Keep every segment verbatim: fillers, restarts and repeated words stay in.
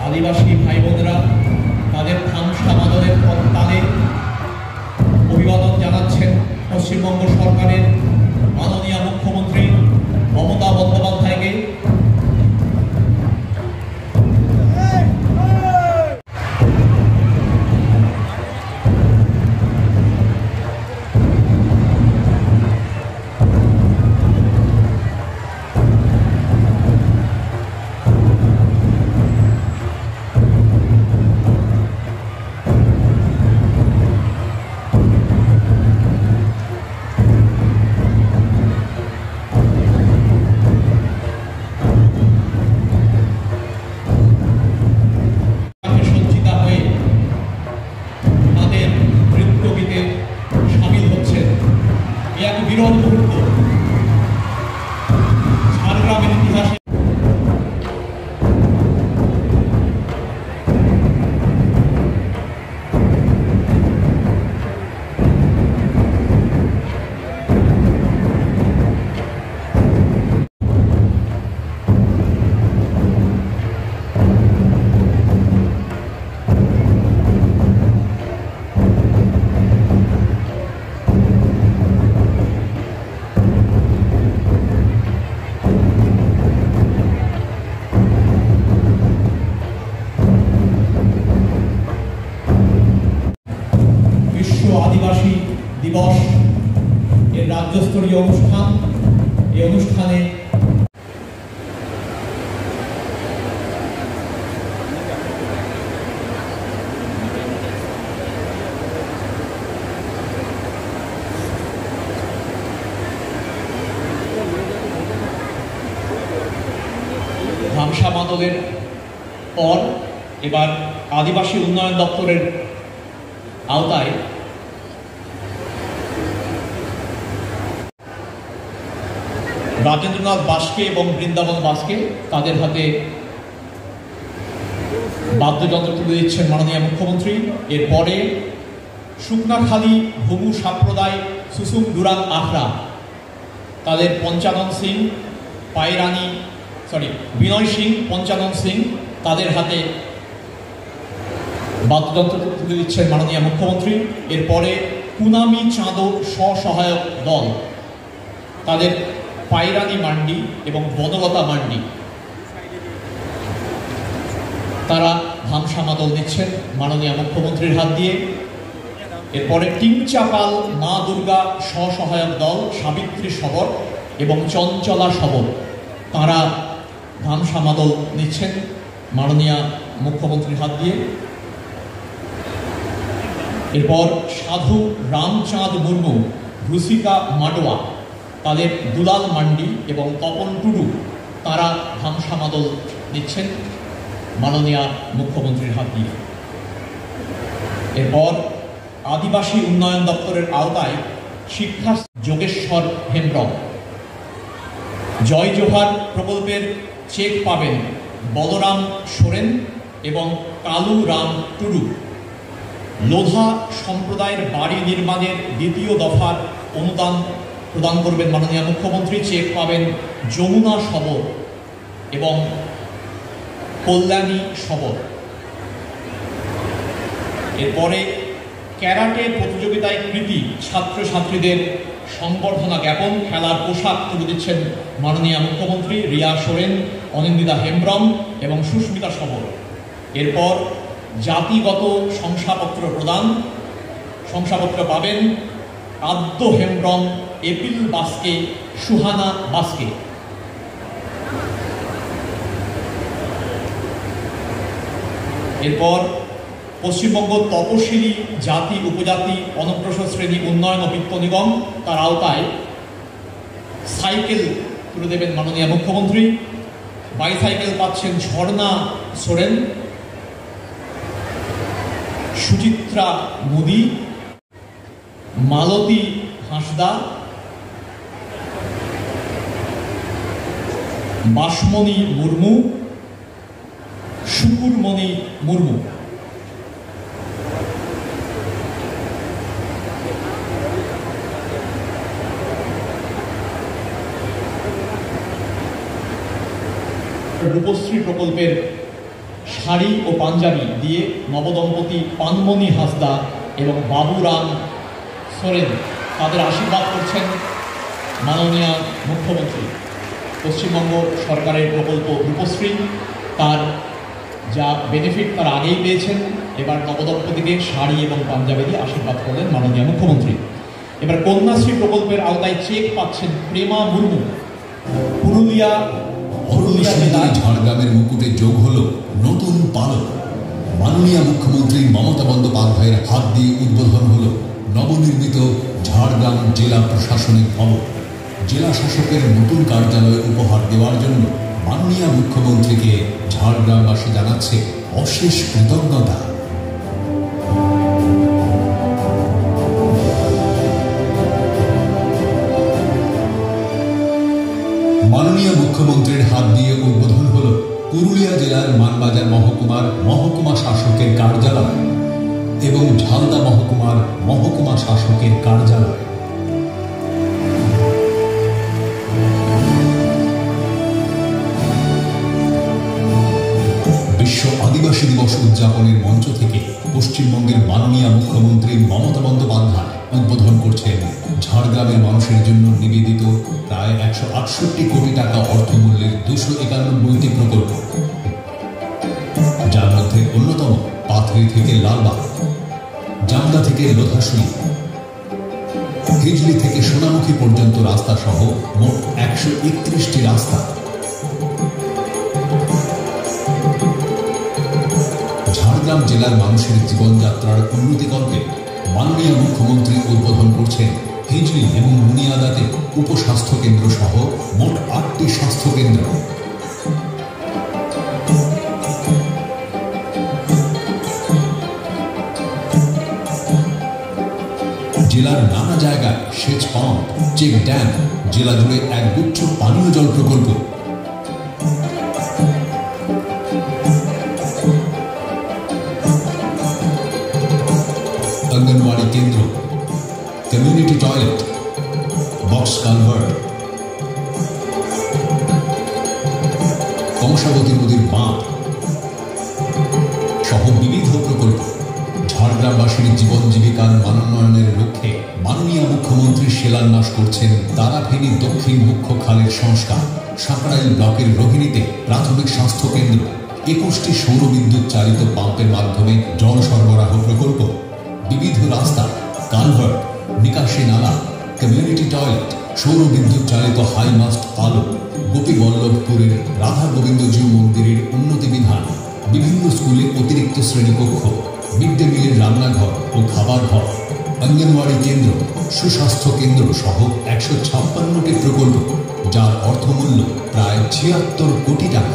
আদিবাসী ভাই বোনেরা তাদের ধামসা মাদলের তালে অভিবাদন জানাচ্ছেন পশ্চিমবঙ্গ সরকারের মাননীয় মুখ্যমন্ত্রী মমতা বন্দ্যোপাধ্যায়কে। বিরল মুহূর্ত ঝাড়গ্রামের ইতিহাসে। আদিবাসী দিবস এর রাজ্যস্তরীয় অনুষ্ঠান। এই অনুষ্ঠানে ধামসা মাদলের পর এবার আদিবাসী উন্নয়ন দপ্তরের আওতায় রাজেন্দ্রনাথ বাস্কে এবং বৃন্দাবন বাস্কে তাদের হাতে বাদ্যযন্ত্র তুলে দিচ্ছেন মাননীয় মুখ্যমন্ত্রী। এরপরে শুকনাখালী ভুমু সম্প্রদায় সুসুম দুরাং আখড়া তাদের পঞ্চানন সিং পায়রানি সরি বিনয় সিং পঞ্চানন সিং তাদের হাতে বাদ্যযন্ত্র তুলে দিচ্ছেন মাননীয় মুখ্যমন্ত্রী। এরপরে কুনামি চাঁদো স্বসহায়ক দল তাদের পায়রানি মান্ডি এবং বনলতা মান্ডি তারা ধামসা মাদল দিচ্ছেন মাননীয় মুখ্যমন্ত্রীর হাত দিয়ে। এরপরে টিংচাপাল মা দুর্গা স্বসহায়ক দল সাবিত্রী সবর এবং চঞ্চলা সবর তারা ধামসা মাদল নিচ্ছেন মাননীয় মুখ্যমন্ত্রীর হাত দিয়ে। এরপর সাধু রামচাঁদ মুর্মু রুসিকা মাডোয়া তাদের দুলাল মান্ডি এবং তপন টুডু তারা ধামসা মাদল নিচ্ছেন মাননীয় মুখ্যমন্ত্রীর হাত দিয়ে। এরপর আদিবাসী উন্নয়ন দপ্তরের আওতায় শিক্ষা যোগেশ্বর হেমব্রম। জয় জোহার প্রকল্পের চেক পাবেন বলরাম সোরেন এবং কালু রাম টুডু। লোধা সম্প্রদায়ের বাড়ি নির্মাণের দ্বিতীয় দফার অনুদান প্রদান করবেন মাননীয় মুখ্যমন্ত্রী। চেক পাবেন যমুনা সবর এবং কল্যাণী সবর। এরপরে ক্যারাটে প্রতিযোগিতায় কৃতী ছাত্রছাত্রীদের সংবর্ধনা জ্ঞাপন খেলার পোশাক তুলে দিচ্ছেন মাননীয় মুখ্যমন্ত্রী রিয়া সোরেন, অনিন্দিতা হেমব্রম এবং সুস্মিতা সবর। এরপর জাতিগত শংসাপত্র প্রদান শংসাপত্র পাবেন আদ্য হেমব্রম, এপিল বাস্কে, সুহানা বাস্কে। এরপর পশ্চিমবঙ্গ তপশিলি জাতি উপজাতি অনগ্রসর শ্রেণী উন্নয়ন ও বিত্ত নিগম তার আওতায় সাইকেল তুলে দেবেন মাননীয় মুখ্যমন্ত্রী। বাইসাইকেল পাচ্ছেন ঝর্ণা সোরেন, সুচিত্রা মোদী, মালতী হাঁসদা, বাসমণি মুর্মু, শুকুরমণি মুর্মু। রূপশ্রী প্রকল্পের শাড়ি ও পাঞ্জাবি দিয়ে নবদম্পতি পানমণি হাসদা এবং বাবুরাম সোরেন তাদের আশীর্বাদ করছেন মাননীয় মুখ্যমন্ত্রী। পশ্চিমবঙ্গ সরকারের প্রকল্প রূপশ্রী তার যা বেনিফিট তারা আগেই পেয়েছেন, এবার নবদম্পতিকে শাড়ি এবং পাঞ্জাবি দিয়ে আশীর্বাদ করলেন মাননীয় মুখ্যমন্ত্রী। এবার কন্যাশ্রী প্রকল্পের আওতায় চেক পাচ্ছেন প্রেমা মুর্মু। পুরুলিয়া পুরুলিয়া জেলায় ঝাড়গ্রামের মুকুটে যোগ হলো নতুন পালক। মাননীয় মুখ্যমন্ত্রী মমতা বন্দ্যোপাধ্যায়ের হাত দিয়ে উদ্বোধন হলো নবনির্মিত ঝাড়গ্রাম জেলা প্রশাসনিক ভবন। জেলা শাসকের নতুন কার্যালয় উপহার দেওয়ার জন্য মাননীয় মুখ্যমন্ত্রীকে ঝাড়গ্রামবাসী জানাচ্ছে অশেষ কৃতজ্ঞতা। মাননীয় মুখ্যমন্ত্রীর হাত দিয়ে উদ্বোধন হল পুরুলিয়া জেলার মানবাজার মহকুমার মহকুমা শাসকের কার্যালয় এবং ঝালদা মহকুমার মহকুমা শাসকের কার্যালয়। বিশ্ব আদিবাসী দিবস উদযাপনের মঞ্চ থেকে পশ্চিমবঙ্গের মাননীয় মুখ্যমন্ত্রী মমতা বন্দ্যোপাধ্যায় উদ্বোধন করছেন ঝাড়গ্রামের মানুষের জন্য নিবেদিত প্রায় একশো আটষট্টি কোটি টাকা অর্থমূল্যের দুশো একানব্বইটি প্রকল্প, যার মধ্যে অন্যতম পাথরি থেকে লালবাগ, জামদা থেকে লোধাশুলি, হিজলি থেকে সোনামুখী পর্যন্ত রাস্তা সহ মোট একশো একত্রিশটি রাস্তা। ঝাড়গ্রাম জেলার মানুষের জীবনযাত্রার উন্নতিকল্পে মাননীয় মুখ্যমন্ত্রী উদ্বোধন করছেন হিজলি এবং মুনিয়াদাতে উপস্বাস্থ্য কেন্দ্র সহ মোট আটটি স্বাস্থ্য কেন্দ্র। জেলার নানা জায়গায় সেচ পাম্প, চেক ড্যাম, জেলা জুড়ে এক গুচ্ছ পানীয় জল প্রকল্প। অঙ্গনওয়াড়ি কেন্দ্র, community toilet, box culvert, Kangsabati নদীর বাঁধ সহ বিবিধ প্রকল্প। ঝাড়গ্রামবাসীর জীবন জীবিকার মানোন্নয়নের লক্ষ্যে মাননীয় মুখ্যমন্ত্রী শিলান্যাস করছেন তারাফেনী দক্ষিণ মুখ্য খালের সংস্কার, সাঁকড়াইল ব্লকের রোহিণীতে প্রাথমিক স্বাস্থ্য কেন্দ্র, একুশটি সৌর বিদ্যুৎ চালিত পাম্পের মাধ্যমে জল সরবরাহ প্রকল্প, বিবিধ রাস্তা, কালভার্ট, নিকাশি নালা, কমিউনিটি টয়লেট, সৌর বিদ্যুৎ চালিত হাইমাস্ট আলো, গোপীবল্লভপুরের রাধা গোবিন্দজিউ মন্দিরের উন্নতি বিধান, বিভিন্ন স্কুলে অতিরিক্ত শ্রেণীকক্ষ, মিড ডে মিলের রান্নাঘর ও খাবার ঘর, অঙ্গনওয়াড়ি কেন্দ্র, সুস্বাস্থ্য কেন্দ্র সহ একশো ছাপ্পান্নটি প্রকল্প, যার অর্থমূল্য প্রায় ছিয়াত্তর কোটি টাকা।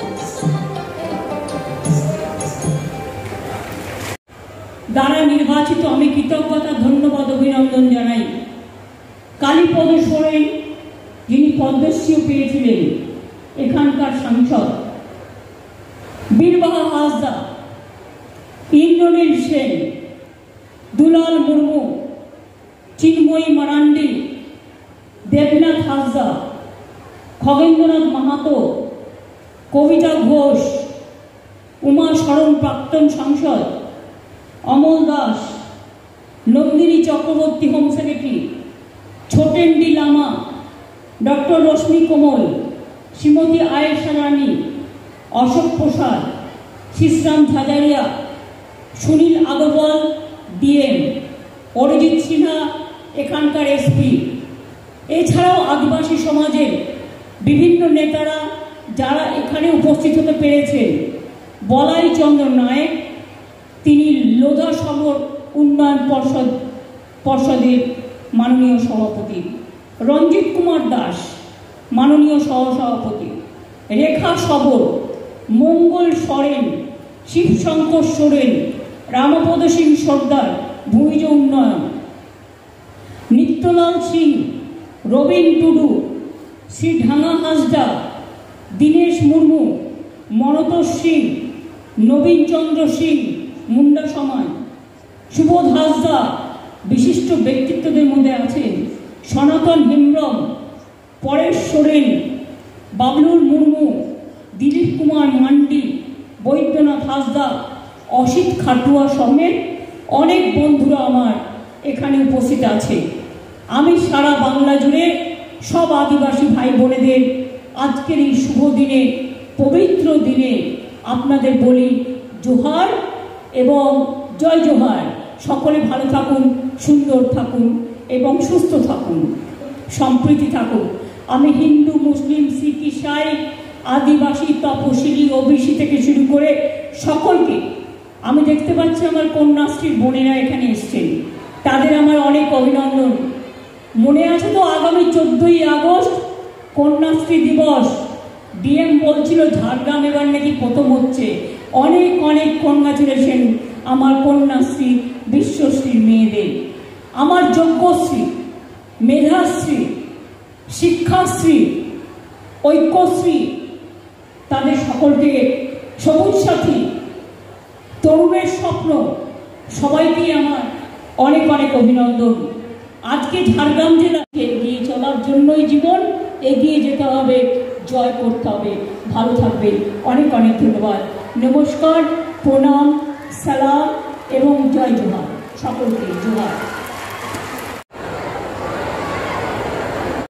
দ্বারা নির্বাচিত আমি কৃতজ্ঞতা ধন্যবাদ অভিনন্দন জানাই কালীপদ সোরেন, যিনি পদ্মশ্রীও পেয়েছিলেন, এখানকার সাংসদ, বীরবাহা হাসদা, ইন্দ্রনীল সেন, দুলাল মুর্মু, চিন্ময়ী মারান্ডি, দেবনাথ হাসদা, খগেন্দ্রনাথ মাহাতো, কবিতা ঘোষ, উমা শরণ প্রাক্তন সাংসদ, Amal Das, Nandini Chakraborty home secretary, Chhotendi Lama, doctor Rashmi Komal, Shrimati Ayesha Rani, Ashok Prasad, Shriram Jhajharia, Sunil Agarwal DM, Arijit Sinha এখানকার এসপি, এছাড়াও আদিবাসী সমাজের বিভিন্ন নেতারা যারা এখানে উপস্থিত হতে পেরেছেন। বলাই চন্দ্র নায়েক, তিনি লোধা শহর উন্নয়ন পর্ষদ পর্ষদের মাননীয় সভাপতি, রঞ্জিত কুমার দাস মাননীয় সহসভাপতি, রেখা সবর, মঙ্গল সরেন, শিবশঙ্কর সোরেন, রামপদ সিং সর্দার ভূমিজ উন্নয়ন, নিত্যলাল সিং, রবীন টুডু, শ্রী ঢাঙ্গা হাসদা, দীনেশ মুর্মু, মনতোষ সিং, নবীন চন্দ্র সিং মুন্ডা সমাজ, সুবোধ হাসদা, বিশিষ্ট ব্যক্তিত্বদের মধ্যে আছেন সনাতন হেমব্রম, পরেশ সোরেন, বাবলুর মুর্মু, দিলীপ কুমার মান্ডি, বৈদ্যনাথ হাসদা, অসিত খাটুয়া সমেত অনেক বন্ধুরা আমার এখানে উপস্থিত আছে। আমি সারা বাংলা জুড়ে সব আদিবাসী ভাই বোনেদের আজকের এই শুভ দিনে, পবিত্র দিনে আপনাদের বলি জোহার এবং জয় জোহার। সকলে ভালো থাকুন, সুন্দর থাকুন এবং সুস্থ থাকুন, সম্প্রীতি থাকুন। আমি হিন্দু, মুসলিম, শিখ, ইসাই, আদিবাসী, তপশিলি, ওবিসি থেকে শুরু করে সকলকে, আমি দেখতে পাচ্ছি আমার কন্যাশ্রীর বোনেরা এখানে এসছেন, তাদের আমার অনেক অভিনন্দন। মনে আছে তো আগামী চোদ্দই আগস্ট কন্যাশ্রী দিবস, ডিএম বলছিল ঝাড়গ্রাম এবার নাকি প্রথম হচ্ছে। অনেক অনেক কনগ্রাচুলেশন আমার কন্যাশ্রী, বিশ্বশ্রীর মেয়েদের, আমার যোগ্যশ্রী, মেধাশ্রী, শিক্ষাশ্রী, ঐক্যশ্রী, তাদের সকলকে, সবুজ সাথী, তরুণের স্বপ্ন, সবাইকেই আমার অনেক অনেক অভিনন্দন। আজকে ঝাড়গ্রাম জেলাকে এগিয়ে চলার জন্যই জীবন, এগিয়ে যেতে হবে, জয় করতে হবে। ভালো থাকবেন, অনেক অনেক ধন্যবাদ। নমস্কার, প্রণাম, সালাম এবং জয় জোহার, সকলকে জোহার।